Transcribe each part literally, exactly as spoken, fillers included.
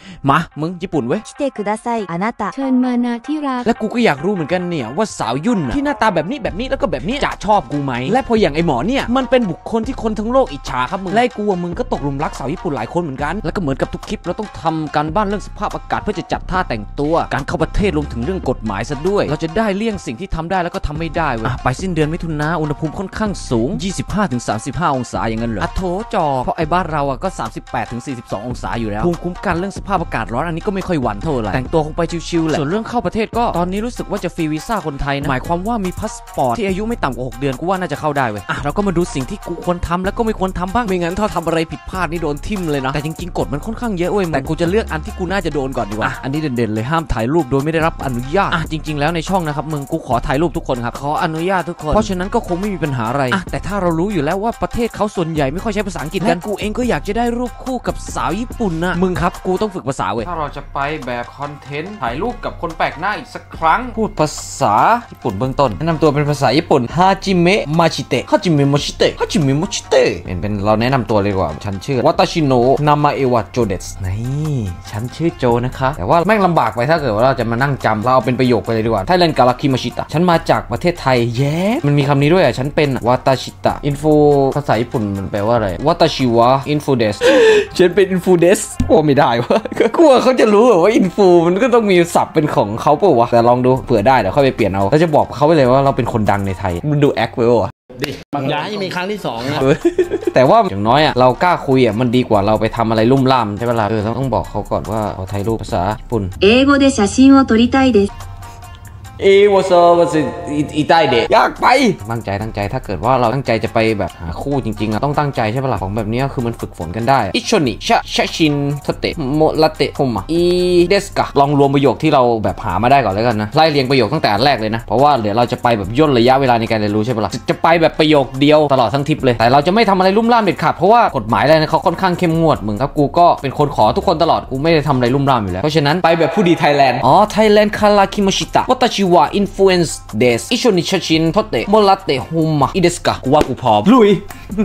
มามึงญี่ปุ่นเว้ย来てくださいあなたเชิญมานะที่รักและกูก็อยากรู้เหมือนกันเนี่ยว่าสาวยุ่นที่หน้าตาแบบนี้แบบนี้แล้วก็แบบนี้จะชอบกูไหมและพออย่างไอหมอเนี่ยมันเป็นบุคคลที่คนทั้งโลกอิจฉาครับมึงและกูว่ามึงก็ตกหลุมรักสาวญี่ปุ่นหลายคนเหมือนกันแล้วก็เหมือนกับทุกคลิปเราต้องทำการบ้านเรื่องสภาพอากาศเพื่อจะจัดท่าแต่งตัวการเข้าประเทศรวมถึงเรื่องกฎหมายซะด้วยเราจะได้เลี่ยงสิ่งที่ทำได้แล้วก็ทำไม่ได้เว้ยไปสิ้นเดือนมิถุนาอุณหภูมิค่อนข้างสูง ยี่สิบห้าถึงสามสิบห้า องศาอย่างนั้นเหรออะโถจอเพราะไอ้บ้านเราอะก็ สามสิบแปดถึงสี่สิบสอง องศาอยู่แล้วภูมิคุ้มกันเรื่องสภาพอากาศร้อนอันนี้ก็ไม่ค่อยหวั่นเท่าไหร่แต่งตัวคงไปชิวๆแหละส่วนเรื่องเข้าประเทศก็ตอนนี้รู้สึกว่าจะฟรีวีซ่าคนไทยนะหมายความว่ามีพาสปอร์ตที่อายุไม่ต่ำกว่าหกเดือนกูว่าน่าจะเข้าได้เว้ยอ่ะเราก็มาดูสิ่งที่กูควรทำแล้วก็ไม่ควรทำบ้างไม่งั้นถ้าทำอะไรผิดพลาดนี่โดนทิ่มเลยนะแต่จริงๆกฎมันค่อนข้างเยอะเว้ยแต่กูจะเลือกอันที่กูน่าจะโดนก่อนดีกว่าอันนี้เด่นๆเลยห้ามถ่ายรูปโดยไม่ได้รับอนุญาตอ่ะจริงๆแล้วในช่องนะครับมึงกูขอถ่ายรูปทุกคนครับขออนุญาตทุกคนเพราะฉะนั้นก็คงไม่มีปัญหาอะไรอ่ะแต่ถ้าเรารู้อยู่แล้วว่าประเทศเขาส่วนใหญ่ไม่ค่อยใช้ภาษาอังกฤษกันกูเองก็อยากจะได้รูปคู่กับสาวญี่ปุ่นนะมึงครับกูต้องฝึกภาษาเว้ยถ้าเราจะไปแบบคอนเทนต์ถ่ายรูปกับคนแปลกหน้าอีกสักครั้งพูดภาษาญี่ปุ่นเบื้องต้นแนะนำตัวเป็นภาษาญี่ปุ่นฮาจิเมะมาชิเตะฮาจิเมะมาชิเตะฮาจิเมะมาชิเตะเป็นเป็นเราแนะนำตัวเลยดีกว่าฉันชื่อวาตาชิโนะนามาเอวะโจเดสนี่ฉันชื่อโจนะคะแต่ว่าแม่งลำบากไปถ้าเกิดว่าเราจะมานั่งจำเราเอาเป็นประโยคไปเลยดีกว่าไทยแลนด์กาลาคิมาชิตะฉันมาจากประเทศไทยแย้มันมีคำนี้ด้วยอ่ะฉันเป็นวาตาชิตะอินฟูภาษาญี่ปุ่นมันแปลว่าอะไรวาตาชิวะอินฟูเดสฉันเป็นอินฟูเดสโอ้ไม่ได้วะกลัวเขาจะรู้ว่าอินฟูมันก็ต้องมีศัพท์เป็นของเขาเปล่าวะแต่ลองดูเผื่อได้เดี๋ยวค่อยไปเปลี่ยนเอาแล้วจะบอกเขาไปเลยว่าเราเป็นคนดังในไทยมันดูแอคไปวะดิอย่าให้มีครั้งที่สองนะแต่ว่าอย่างน้อยอ่ะเรากล้าคุยอ่ะมันดีกว่าเราไปทำอะไรลุ่มล่ามใช่ไหมล่ะเออเราต้องบอกเขาก่อนว่าเราถ่ายรูปภาษาญี่ปุ่น英語で写真を撮りたいですเอวโซวสิอีใต้เด็กอยากไปตั้งใจตั้งใจถ้าเกิดว่าเราตั้งใจจะไปแบบหาคู่จริงๆอะต้องตั้งใจใช่ปะล่ะของแบบนี้คือมันฝึกฝนกันได้อิชนิชะชะชินสเตโมลาเตโฮมะอีเดสกะลองรวมประโยคที่เราแบบหามาได้ก่อนแล้วกันนะไล่เรียงประโยคตั้งแต่แรกเลยนะเพราะว่าเดี๋ยวเราจะไปแบบย่นระยะเวลาในการเรียนรู้ใช่ปะล่ะจะไปแบบประโยคเดียวตลอดทั้งทริปเลยแต่เราจะไม่ทำอะไรลุ่มล่ามเด็ดขาดเพราะว่ากฎหมายอะไรนะเขาค่อนข้างเข้มงวดมึงครับกูก็เป็นคนขอทุกคนตลอดกูไม่ได้ทำอะไรลุ่มล่ามอยู่แล้วเพราะฉะนั้นไปแบบผู้ดีไทยแลนด์อ๋อไทยแลนด์คาราคิโมชิตะวัตชิวะอินฟลูเอนซ์เดสอิชนิชชินโทเตโมลาเตโฮมะอิเดสกะกูว่ากูพร้อมลุย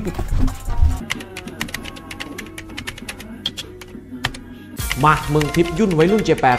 มามึงทิปยุ่นไว้รุ่นเจแปด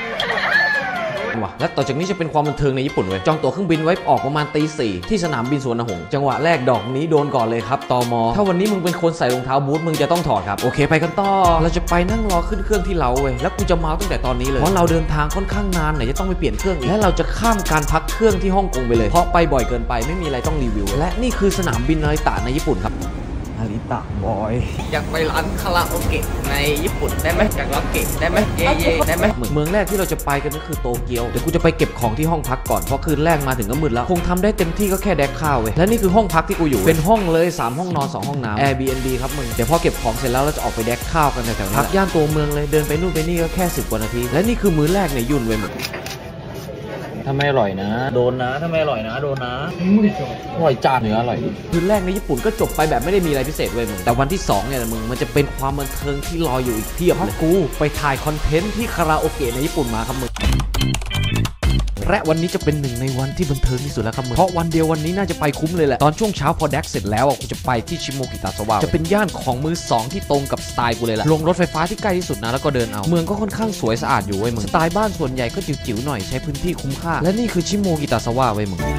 และต่อจากนี้จะเป็นความบันเทิงในญี่ปุ่นเว้ยจองตั๋วเครื่องบินไว้ออกประมาณตีสี่ที่สนามบินสุวรรณหงษ์จังหวะแรกดอกนี้โดนก่อนเลยครับตม.ถ้าวันนี้มึงเป็นคนใส่รองเท้าบูทมึงจะต้องถอดครับโอเคไปกันต่อเราจะไปนั่งรอขึ้นเครื่องที่เราเว้ยแล้วกูจะเมาตั้งแต่ตอนนี้เลยเพราะเราเดินทางค่อนข้างนานไหนจะต้องไปเปลี่ยนเครื่องและเราจะข้ามการพักเครื่องที่ฮ่องกงไปเลยเพราะไปบ่อยเกินไปไม่มีอะไรต้องรีวิวและนี่คือสนามบินนาริตะในญี่ปุ่นครับนาริตะบอยอยากไปร้านคาราโอเกะในญี่ปุ่นได้ไหมอยากร้องเกะได้ไหมเย่เย่ได้ไหมเมืองแรกที่เราจะไปกันก็คือโตเกียวเดี๋ยวกูจะไปเก็บของที่ห้องพักก่อนเพราะคืนแรกมาถึงก็มืดแล้วคงทำได้เต็มที่ก็แค่แดกข้าวเว้ยและนี่คือห้องพักที่กูอยู่เป็นห้องเลยสามห้องนอนสองห้องน้ำ Airbnb ครับมึงเดี๋ยวพอเก็บของเสร็จแล้วเราจะออกไปแดกข้าวกันแถวๆนี้พักย่านตัวเมืองเลยเดินไปนู่นไปนี่ก็แค่สิบกว่านาทีและนี่คือมื้อแรกในยุ่นเว้ยมึงถ้าไม่อร่อยนะโดนนะถ้าไม่อร่อยนะโดนนะอร่อยจัดเนื้ออร่อยคืนแรกในญี่ปุ่นก็จบไปแบบไม่ได้มีอะไรพิเศษเว้ยมึงแต่วันที่สองเนี่ยมึงมันจะเป็นความบันเทิงที่รออยู่อีกเพียบเลยกูไปถ่ายคอนเทนต์ที่คาราโอเกะในญี่ปุ่นมาครับมึงและวันนี้จะเป็นหนึ่งในวันที่บันเทิงที่สุดแล้วครับมึงเพราะวันเดียววันนี้น่าจะไปคุ้มเลยแหละตอนช่วงเช้าพอแดกเสร็จแล้วกูจะไปที่ชิโมกิตะสวะจะเป็นย่านของมือสองที่ตรงกับสไตล์กูเลยแหละลงรถไฟฟ้าที่ใกล้ที่สุดนะแล้วก็เดินเอาเมืองก็ค่อนข้างสวยสะอาดอยู่เว้ยมึงสไตล์บ้านส่วนใหญ่ก็จิ๋วๆหน่อยใช้พื้นที่คุ้มค่าและนี่คือชิโมกิตะสวะเว้ยมึง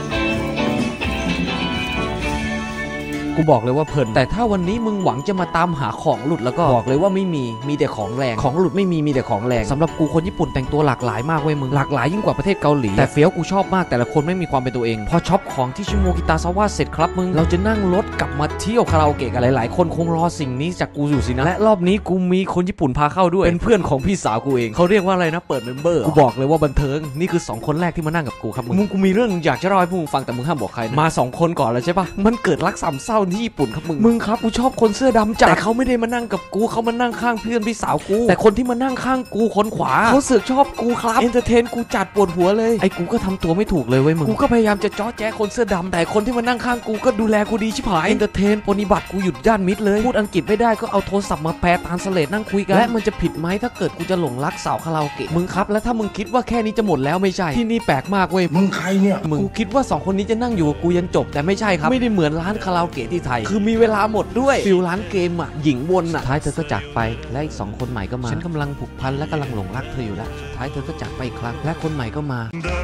กูบอกเลยว่าเพลินแต่ถ้าวันนี้มึงหวังจะมาตามหาของหลุดแล้วก็บอกเลยว่าไม่มีมีแต่ของแรงของหลุดไม่มีมีแต่ของแรงสำหรับกูคนญี่ปุ่นแต่งตัวหลากหลายมากเว้ยมึงหลากหลายยิ่งกว่าประเทศเกาหลีแต่เฟี้ยวกูชอบมากแต่ละคนไม่มีความเป็นตัวเองพอช็อปของที่ชิโมกิตะซาวะเสร็จครับมึงเราจะนั่งรถกลับมาเที่ยวคาราโอเกะกันหลายๆคนคงรอสิ่งนี้จากกูอยู่สินะและรอบนี้กูมีคนญี่ปุ่นพาเข้าด้วยเป็นเพื่อนของพี่สาวกูเองเขาเรียกว่าอะไรนะเปิดเมมเบอร์กูบอกเลยว่าบันเทิงนี่คือสองคนแรกที่มานั่งกับกูครับมึงกูมีเรื่องอยากจะเล่าให้พวกมึงฟังแต่มึงห้ามบอกใครมาสองคนก่อนเลยใช่ปะมันเกิดรักสามเศร้าที่ญี่ปุ่นครับมึงมึงครับกูชอบคนเสื้อดำจัดแต่เขาไม่ได้มานั่งกับกูเขามานั่งข้างเพื่อนพี่สาวกูแต่คนที่มานั่งข้างกูคนขวาเขาเสือกชอบกูครับเอนเตอร์เทนกูจัดปวดหัวเลยไอ้กูก็ทำตัวไม่ถูกเลยเว้ยมึงกูก็พยายามจะจ้อแจ๊คนเสื้อดำแต่คนที่มานั่งข้างกูก็ดูแลกูดีชิบหายเอนเตอร์เทนปฏิบัติกูหยุดด้านมิดเลยพูดอังกฤษไม่ได้ก็เอาโทรศัพท์มาแปลตามสเลดนั่งคุยกันและมันจะผิดไหมถ้าเกิดกูจะหลงรักสาวคาราโอเกะมึงครับแล้วถ้ามึงคิดว่าแค่นี้จะหมดแล้วไม่ใช่ที่นี่แปลกมากเว้ยมึงใครเนี่ยมึงกูคิดว่าสองคนนี้จะนั่งอยู่กับกูยันจบแต่ไม่ใช่ครับไม่ได้เหมือนร้านคาราโอเกะที่ที่ไทยคือมีเวลาหมดด้วยฟิลร้านเกมอ่ะหญิงวนอ่ะท้ายเธอก็จากไปและอีกสองคนใหม่ก็มาฉันกำลังผูกพันและกำลังหลงรักเธออยู่แล้วสุดท้ายเธอก็จากไปอีกครั้งและคนใหม่ก็มา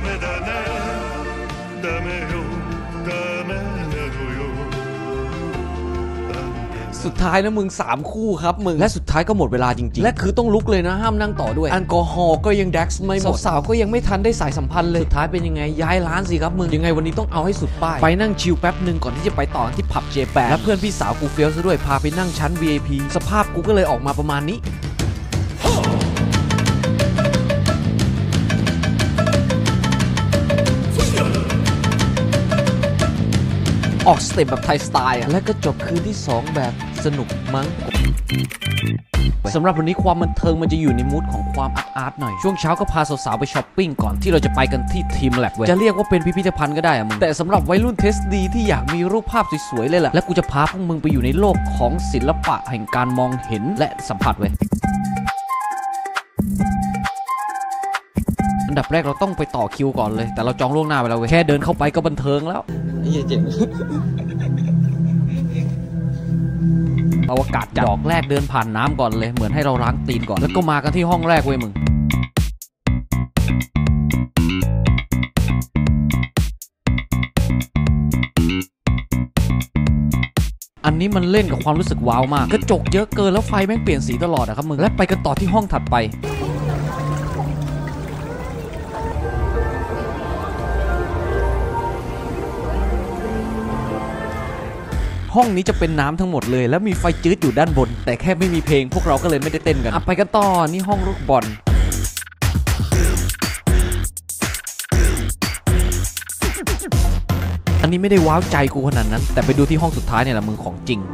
สุดท้ายนะมึงสามคู่ครับมึงและสุดท้ายก็หมดเวลาจริงๆและคือต้องลุกเลยนะห้ามนั่งต่อด้วยแอลกอฮอล์ก็ยังแดกซ์ไม่หมดสาวๆก็ยังไม่ทันได้สายสัมพันธ์เลยสุดท้ายเป็นยังไงย้ายร้านสิครับมึงยังไงวันนี้ต้องเอาให้สุดป้ายไปนั่งชิลแป๊บหนึ่งก่อนที่จะไปต่อที่ผับเจแปนและเพื่อนพี่สาวกูเฟี้ยวซะด้วยพาไปนั่งชั้น วี ไอ พี สภาพกูก็เลยออกมาประมาณนี้ออกสเต็ปแบบไทยสไตล์และก็จบคืนที่สองแบบสนุกมั้งสำหรับวันนี้ความบันเทิงมันจะอยู่ในมูดของความอาร์ตอาร์ตหน่อยช่วงเช้าก็พาสาวๆไปช้อปปิ้งก่อนที่เราจะไปกันที่ทีมแลบเว้ยจะเรียกว่าเป็นพิพิธภัณฑ์ก็ได้อะมึงแต่สำหรับวัยรุ่นเทสดีที่อยากมีรูปภาพสวยๆเลยแหละและกูจะพาพวกมึงไปอยู่ในโลกของศิลปะแห่งการมองเห็นและสัมผัสเว้ยอันดับแรกเราต้องไปต่อคิวก่อนเลยแต่เราจองล่วงหน้าไปแล้วเว้ยแค่เดินเข้าไปก็บันเทิงแล้วนี่เจ๋งอวกาศจัดดอกแรกเดินผ่านน้ำก่อนเลยเหมือนให้เราล้างตีนก่อนแล้วก็มากันที่ห้องแรกเว้ยมึงอันนี้มันเล่นกับความรู้สึกว้าวมากกระจกเยอะเกินแล้วไฟแม่งเปลี่ยนสีตลอดอะครับมึงและไปกันต่อที่ห้องถัดไปห้องนี้จะเป็นน้ำทั้งหมดเลยแล้วมีไฟจืดอยู่ด้านบนแต่แค่ไม่มีเพลงพวกเราก็เลยไม่ได้เต้นกันไปกันต่อนี่ห้องลูกบอลอันนี้ไม่ได้ว้าวใจกูขนาดนั้นแต่ไปดูที่ห้องสุดท้ายเนี่ยแหละมึงของจริง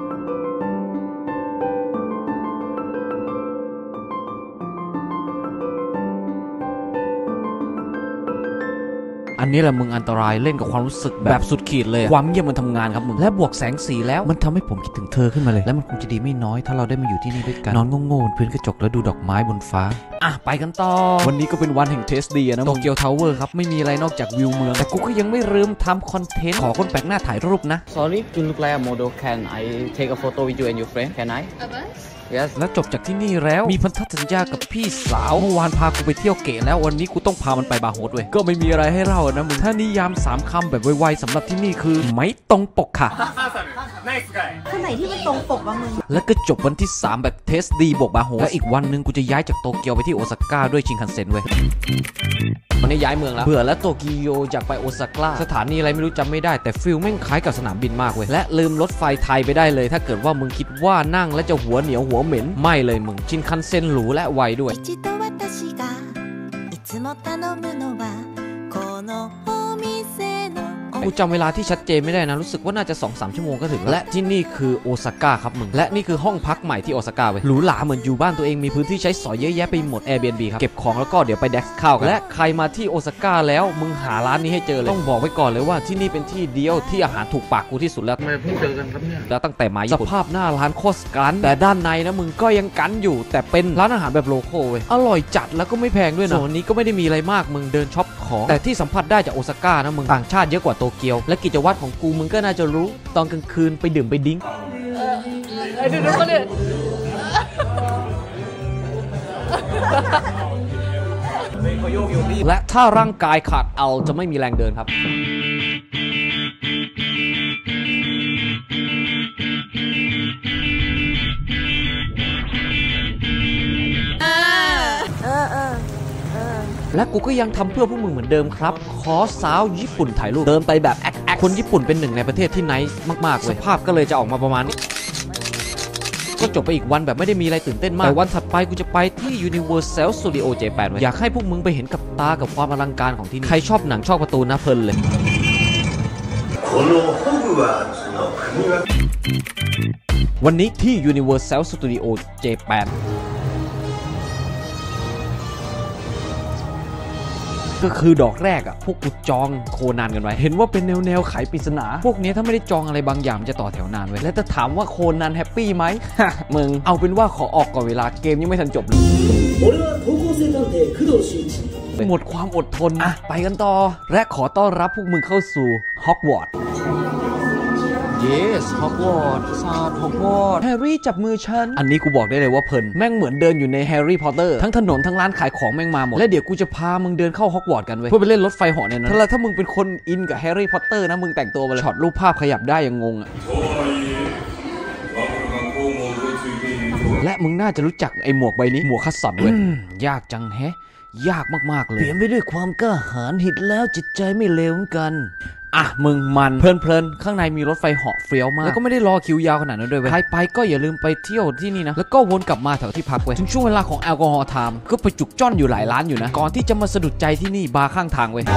อันนี้แหละมึงอันตรายเล่นกับความรู้สึกแบบสุดขีดเลยความเงียบมันทำงานครับมึงและบวกแสงสีแล้วมันทำให้ผมคิดถึงเธอขึ้นมาเลยและมันคงจะดีไม่น้อยถ้าเราได้มาอยู่ที่นี่ด้วยกันนอนโง่ๆบนพื้นกระจกแล้วดูดอกไม้บนฟ้าอ่ะไปกันต่อวันนี้ก็เป็นวันแห่งเทสดีนะโตเกียวทาวเวอร์ครับไม่มีอะไรนอกจากวิวเมืองแต่กูก็ยังไม่ลืมทำคอนเทนต์ขอคนแปลกหน้าถ่ายรูปนะ Sorry you look like a model can I take a photo with you and your friend can I Yes แล้วจบจากที่นี่แล้วมีพันธสัญญากับพี่สาวเมื่อวานพากูไปเที่ยวเก๋แล้ววันนี้กูต้องพามันไปบาร์โฮสเว้ยก็ไม่มีอะไรให้เล่านะมึงถ้านิยามสามคำแบบไวๆสำหรับที่นี่คือไม่ตรงปกค่ะข้างไหนที่มันตรงปกบ้างมึงแล้วก็จบวันที่สามแบบเทสดีบวกบาร์โฮสและอีกวันนึงกูจะย้ายจากโตเกียวไปที่โอซาก้าด้วยชินคันเซ็นเว้ยวันนี้ย้ายเมืองแล้วเบื่อแล้วโตเกียวจากไปโอซาก้าสถานีอะไรไม่รู้จำไม่ได้แต่ฟิลแม่งคล้ายกับสนามบินมากเว้ยและลืมรถไฟไทยไปได้เลยถ้าเกิดว่ามึงคิดว่านั่งแล้วจะหัวเหนียวหัวเหม็นไม่เลยมึงชินคันเซ็นหรูและไวด้วยกูจำเวลาที่ชัดเจนไม่ได้นะรู้สึกว่าน่าจะ สองถึงสาม ชั่วโมงก็ถึงและที่นี่คือโอซาก้าครับมึงและนี่คือห้องพักใหม่ที่โอซาก้าเว้ยหรูหราเหมือนอยู่บ้านตัวเองมีพื้นที่ใช้สอยเยอะแยะไปหมด Airbnb ครับเก็บของแล้วก็เดี๋ยวไปแดกข้าวกันและใครมาที่โอซาก้าแล้วมึงหาร้านนี้ให้เจอเลยต้องบอกไว้ก่อนเลยว่าที่นี่เป็นที่เดียวที่อาหารถูกปากกูที่สุดแล้วทำไมเพิ่งเจอกันครับเนี่ยแล้วตั้งแต่มาสภาพหน้าร้านโคตรกันแต่ด้านในนะมึงก็ยังกันอยู่แต่เป็นร้านอาหารแบบโลคอลเว้ยอร่อยจัดแล้วก็ไม่แพงด้วยนะส่วนนี้ก็ไม่ได้มีอะไรมากมึงเดินช็อปของแต่ที่สัมผัสได้จากโอซาก้านะมึงต่างชาติเยอะกว่าโตเกียวและกิจวัตรของกูมึงก็น่าจะรู้ตอนกลางคืนไปดื่มไปดิ้งไอ้ดูดูคนเนี่ยและถ้าร่างกายขาดเอาจะไม่มีแรงเดินครับและกูก็ยังทำเพื่อพวกมึงเหมือนเดิมครับขอสาวญี่ปุ่นถ่ายรูปเดินไปแบบแอคแอคคนญี่ปุ่นเป็นหนึ่งในประเทศที่ไนซ์มากๆเลยสภาพก็เลยจะออกมาประมาณนี้ก็จบไปอีกวันแบบไม่ได้มีอะไรตื่นเต้นมากแต่วันถัดไปกูจะไปที่ Universal Studio เจแปน อยากให้พวกมึงไปเห็นกับตากับความอลังการของที่นี่ใครชอบหนังชอบการ์ตูนนะเพลินเลยวันนี้ที่ Universal Studio เจแปนก็คือดอกแรกอ่ะพวกกูจองโคนันกันไว้เห็นว่าเป็นแนวแนวไขปริศนาพวกนี้ถ้าไม่ได้จองอะไรบางอย่างจะต่อแถวนานไว้แล้วจะถามว่าโคนันแฮปปี้ไหม มึงเอาเป็นว่าขอออกก่อนเวลาเกมยังไม่ทันจบเลยหมดความอดทนอ่ะไปกันต่อและขอต้อนรับพวกมึงเข้าสู่ฮอกวอตส์ yes ฮอกวอตส์ศาสตร์ฮอกวอตส์แฮร์รี่จับมือฉันอันนี้กูบอกได้เลยว่าเพลินแม่งเหมือนเดินอยู่ในแฮร์รี่พอตเตอร์ทั้งถนนทั้งร้านขายของแม่งมาหมดและเดี๋ยวกูจะพามึงเดินเข้าฮอกวอตส์กันเว้ยเพื่อไปเล่นรถไฟเหาะเนี่ยนะถ้าถ้ามึงเป็นคนอินกับแฮร์รี่พอตเตอร์นะมึงแต่งตัวมาเลยช็อตรูปภาพขยับได้ยังงงอะและมึงน่าจะรู้จักไอ้หมวกใบนี้หมวกคัสสันเว้ยยากจังแฮะยากมากๆเลยเปลี่ยนไปด้วยความกล้าหาญหิดแล้วจิตใจไม่เลวเหมือนกันอ่ะมึงมันเพลินๆข้างในมีรถไฟเหาะเฟี้ยวมากแล้วก็ไม่ได้รอคิวยาวขนาดนั้นด้วยเว้ยใครไปก็อย่าลืมไปเที่ยวที่นี่นะแล้วก็วนกลับมาแถวที่พักเว้ยถึงช่วงเวลาของแอลกอฮอล์ไทม์ก็ไปจุกจ้อนอยู่หลายร้านอยู่นะก่อนที่จะมาสะดุดใจที่นี่บาร์ข้างทางเว้ย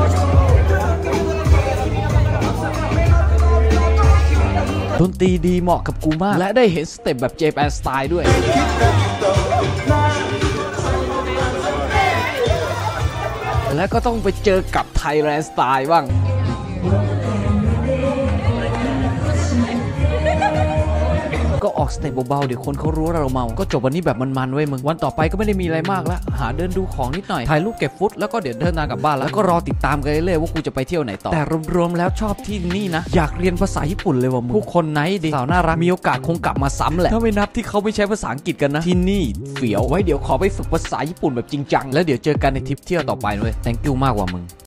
ดนตรีดีเหมาะกับกูมากและได้เห็นสเต็ปแบบเจแปนสไตล์ด้วยและก็ต้องไปเจอกับไทยแลนด์สไตล์บ้างก็ออกสเต็ปเบาๆเดี๋ยวคนเขารู้ว่าเราเมาก็จบวันนี้แบบมันๆเว้ยมึงวันต่อไปก็ไม่ได้มีอะไรมากละหาเดินดูของนิดหน่อยถ่ายรูปเก็บฟุตแล้วก็เดี๋ยวเดินทางกลับบ้านแล้วก็รอติดตามกันเรื่อยๆว่ากูจะไปเที่ยวไหนต่อแต่รวมๆแล้วชอบที่นี่นะอยากเรียนภาษาญี่ปุ่นเลยว่ะมึงผู้คนไนท์ดีสาวน่ารักมีโอกาสคงกลับมาซ้ำแหละถ้าไม่นับที่เขาไม่ใช้ภาษาอังกฤษกันนะที่นี่เฟี้ยวไว้เดี๋ยวขอไปฝึกภาษาญี่ปุ่นแบบจริงจังแล้วเดี๋ยวเจอกันในทริปเที่ยวต่อไปเว้ย thank you มากว่ะมึง